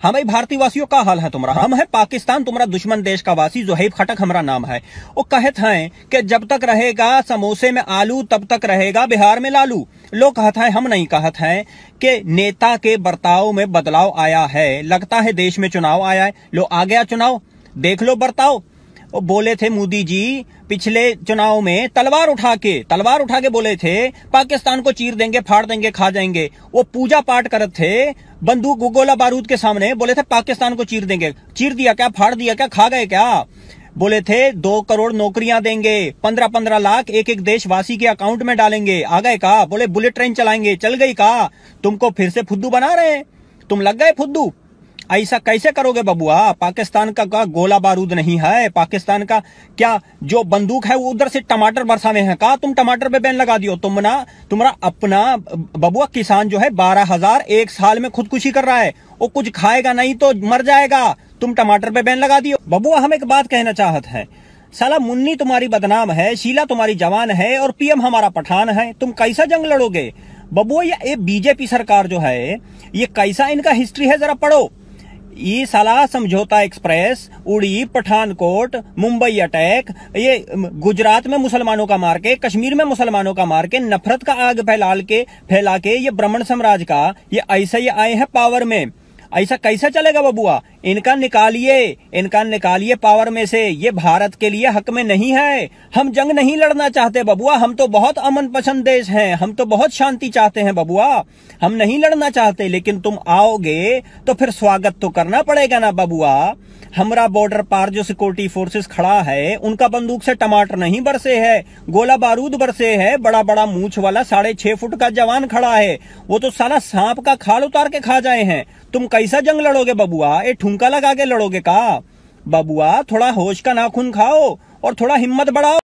हाँ भाई भारतीय वासियों का हाल है तुम्हारा। हम है पाकिस्तान तुम्हारा दुश्मन देश का वासी, जोहेब खटक हमारा नाम है। वो कहत हैं कि जब तक रहेगा समोसे में आलू तब तक रहेगा बिहार में लालू। लोग कहत हैं, हम नहीं कहत हैं कि नेता के बर्ताव में बदलाव आया है। लगता है देश में चुनाव आया है। लो आ गया चुनाव, देख लो बर्ताव। वो बोले थे मोदी जी पिछले चुनाव में तलवार उठा के बोले थे पाकिस्तान को चीर देंगे, फाड़ देंगे, खा जाएंगे। वो पूजा पाठ करते थे बंदूक गोला बारूद के सामने, बोले थे पाकिस्तान को चीर देंगे। चीर दिया क्या? फाड़ दिया क्या? खा गए क्या? बोले थे 2 करोड़ नौकरियां देंगे, 15-15 लाख एक एक देशवासी के अकाउंट में डालेंगे। आ गए का? बोले बुलेट ट्रेन चलाएंगे, चल गई का? तुमको फिर से फुद्दू बना रहे हैं, तुम लग गए फुद्दू। ऐसा कैसे करोगे बबुआ? पाकिस्तान का गोला बारूद नहीं है, पाकिस्तान का क्या जो बंदूक है वो उधर से टमाटर बरसावे हैं का? तुम टमाटर पे बैन लगा दियो। तुम्हारा अपना बबुआ किसान जो है 12,000 एक साल में खुदकुशी कर रहा है, वो कुछ खाएगा नहीं तो मर जाएगा। तुम टमाटर पे बैन लगा दियो। बबुआ हम एक बात कहना चाहते हैं, साला मुन्नी तुम्हारी बदनाम है, शीला तुम्हारी जवान है और पीएम हमारा पठान है। तुम कैसा जंग लड़ोगे बबुआ? ये बीजेपी सरकार जो है ये कैसा इनका हिस्ट्री है जरा पढ़ो। ये साला समझौता एक्सप्रेस, उड़ी, पठानकोट, मुंबई अटैक, ये गुजरात में मुसलमानों का मार के, कश्मीर में मुसलमानों का मार के, नफरत का आग फैला के ये ब्राह्मण साम्राज्य का ये ऐसे ही आए हैं पावर में। ऐसा कैसे चलेगा बबुआ? इनका निकालिए पावर में से। ये भारत के लिए हक में नहीं है। हम जंग नहीं लड़ना चाहते बबुआ, हम तो बहुत अमन पसंद देश हैं, हम तो बहुत शांति चाहते हैं बबुआ। हम नहीं लड़ना चाहते, लेकिन तुम आओगे तो फिर स्वागत तो करना पड़ेगा ना बबुआ। हमारा बॉर्डर पार जो सिक्योरिटी फोर्सेस खड़ा है उनका बंदूक से टमाटर नहीं बरसे है, गोला बारूद बरसे है। बड़ा बड़ा मूछ वाला 6.5 फुट का जवान खड़ा है, वो तो साला सांप का खाल उतार के खा जाए हैं। तुम कैसा जंग लड़ोगे बबुआ? ये ठुमका लगा के लड़ोगे का? बबुआ थोड़ा होश का नाखून खाओ और थोड़ा हिम्मत बढ़ाओ।